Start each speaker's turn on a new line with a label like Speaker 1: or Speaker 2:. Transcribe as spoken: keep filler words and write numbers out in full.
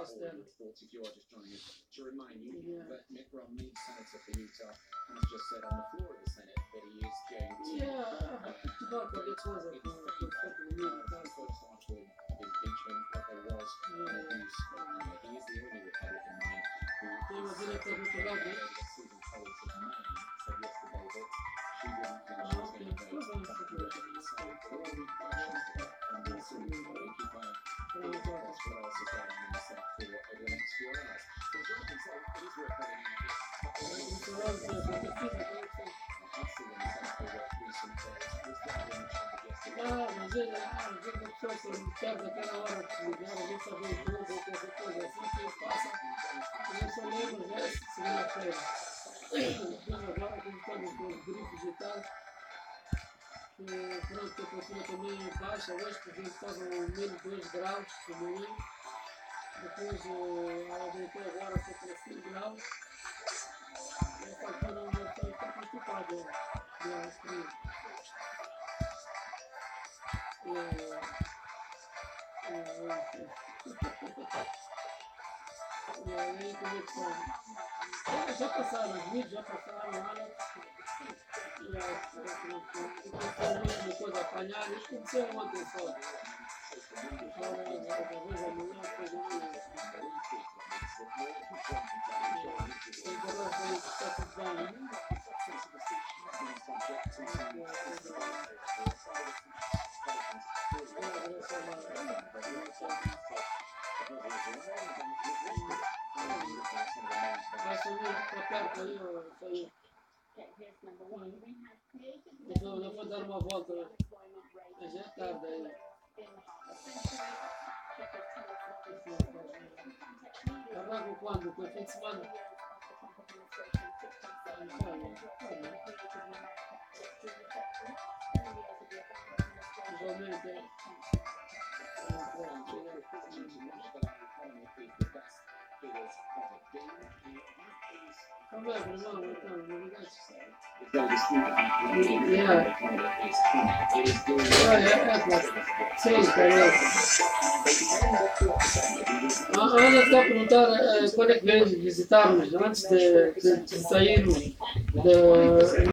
Speaker 1: gosto dela.
Speaker 2: Reports, if you are just joining us, to remind you
Speaker 1: Yeah.
Speaker 2: that Mitt Romney, Senator for Utah, has just said on the floor of the Senate that he is going to
Speaker 1: Yeah, Portugal, qualquer coisa
Speaker 2: in
Speaker 1: com o
Speaker 2: favour
Speaker 1: Porto
Speaker 2: of
Speaker 1: Unido,
Speaker 2: the
Speaker 1: tá?
Speaker 2: first article of impeachment, that there was an
Speaker 1: Yeah.
Speaker 2: abuse. Um, he is the only Republican man who
Speaker 1: Tem uma
Speaker 2: is
Speaker 1: direita muito logo.
Speaker 2: Susan Collins of Maine said yesterday that she didn't think
Speaker 1: Ah,
Speaker 2: she was
Speaker 1: ok.
Speaker 2: going to
Speaker 1: Pois
Speaker 2: vote
Speaker 1: é,
Speaker 2: back
Speaker 1: isso
Speaker 2: in the
Speaker 1: aqui.
Speaker 2: Senate. So there will be questions there, and we'll see. We'll keep our fingers crossed what else is going on in the Senate for over the next few hours. So as Jonathan said, it is worth pointing out that
Speaker 1: Isso lá, isso é muito difícil, como é que foi?
Speaker 2: Hudson in the Senate over recent days was down in the chamber yesterday.
Speaker 1: Ah, mas ele, ah, às vezes a pessoa se perde aquela hora de ligar, a gente saber tudo, ou qualquer coisa assim que passa. Eu só lembro já segunda-feira. Depois agora, como estamos com os grupos e tal, que pronto, a temperatura também baixa, hoje por exemplo estava menos dois graus de manhã, depois ela deitou agora foi para cinco graus, e essa altura uma pessoa está constipada, de ar frio. E aí, como é que foi? Já passaram, os vídeos já passaram, olha. E a mesma coisa apanhar, isso aconteceu ontem só. Agora, talvez amanhã, depois amanhã. E agora vai estar tudo bem, né? Vai subir para perto aí, ou saiu? Eu vou, eu vou dar uma volta, mas já é tarde aí. Arranco quando? Com o fim de semana? Igualmente, é. Come on, irmão, então, não ligaste. Yeah. Ah, é, é, sim, cara. A Ana está a perguntar uh, quando é que vem visitar-nos, antes de, de, de sairmos da.